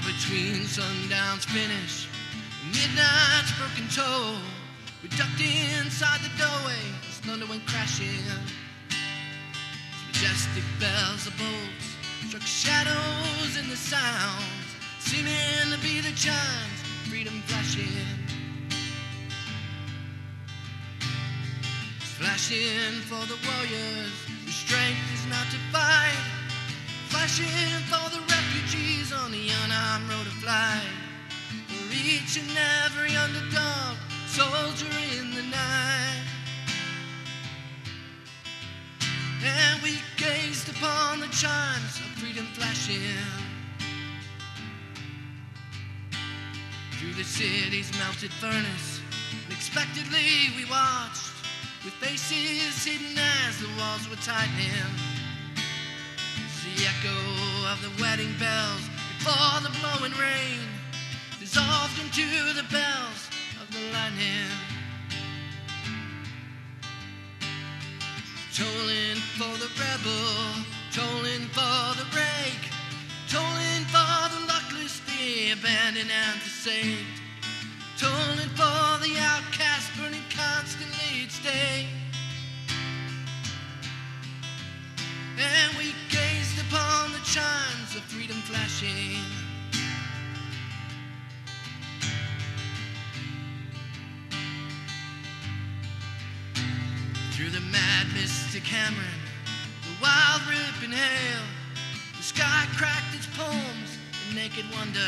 between sundown's finish and midnight's broken toll, we ducked inside the doorway as thunder went crashing. As majestic bells of bolts struck shadows in the sounds, seeming to be the chimes of freedom flashing. Flashing for the warriors whose strength is not to fight, flashing for the refugees on the unarmed road of flight, for each and every underdog soldier in the night. And we gazed upon the chimes of freedom flashing through the city's melted furnace. Unexpectedly we watched, with faces hidden as the walls were tightening, as the echo of the wedding bells before the blowing rain dissolved into the bells of the lightning. Tolling for the rebel, tolling for the rake, tolling for the luckless, the abandoned and the saved, tolling for the outcast burning constantly each day. And we gazed upon the chimes of freedom flashing through the mad mystic hammering, the wild ripping hail. The sky cracked its poems in naked wonder.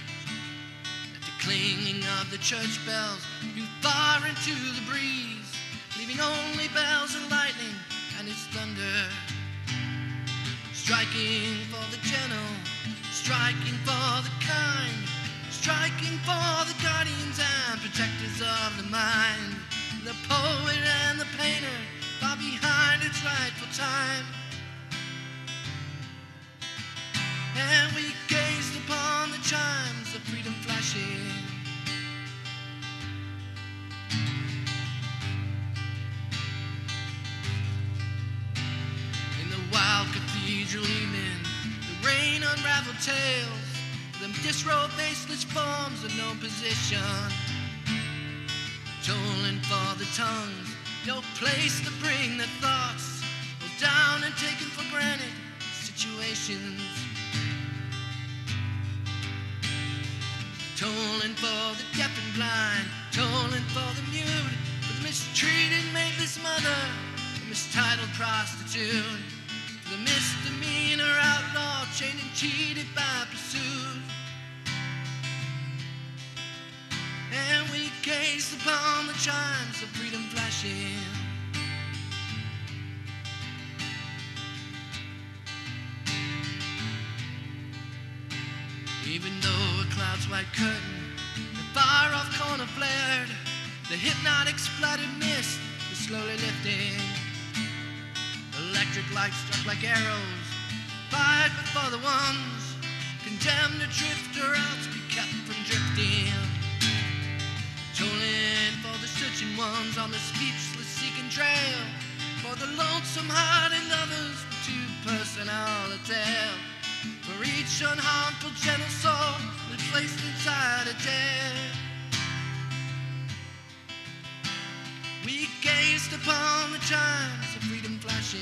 Clinging of the church bells grew far into the breeze, leaving only bells and lightning and its thunder. Striking for the gentle, striking for the kind, striking for the guardians and protectors of the mind, the poet and the painter far behind its rightful time. And we gazed upon the chimes of freedom flashing in the wild cathedral evening. The rain unraveled tales, them disrobed faceless forms of no position, tolling for the tongues, no place to bring their thoughts, held down and taken for granted situations. Tolling for the deaf and blind, tolling for the mute, for the mistreated mateless mother, the mistitled prostitute, for the misdemeanor outlaw chained and cheated by pursuit. And we gazed upon the chimes of freedom flashing even though a cloud's white curtain, the far-off corner flared, the hypnotic splattered mist was slowly lifting. Electric lights struck like arrows, fired before the ones condemned to drift or else be kept from drifting. Tolling for the searching ones on the speechless seeking trail, for the lonesome-hearted lovers with two-personal tale, for each unharmful gentle soul was placed inside a jail. We gazed upon the chimes of freedom flashing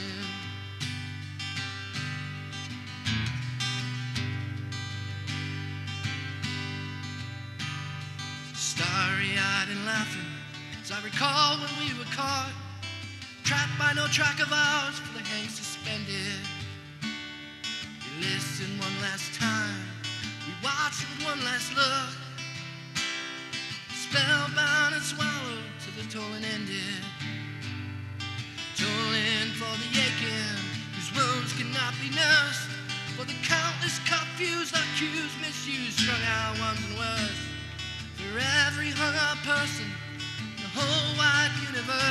starry-eyed and laughing, as I recall when we were caught, trapped by no track of ours, for the hang suspended. We listened one last time, we watched with one last look, spellbound and swallowed till the tolling ended. Tolling for the aching whose wounds cannot be nursed, for the countless confused, accused, misused, strung out ones and worse, for every hung-up person in the whole wide universe.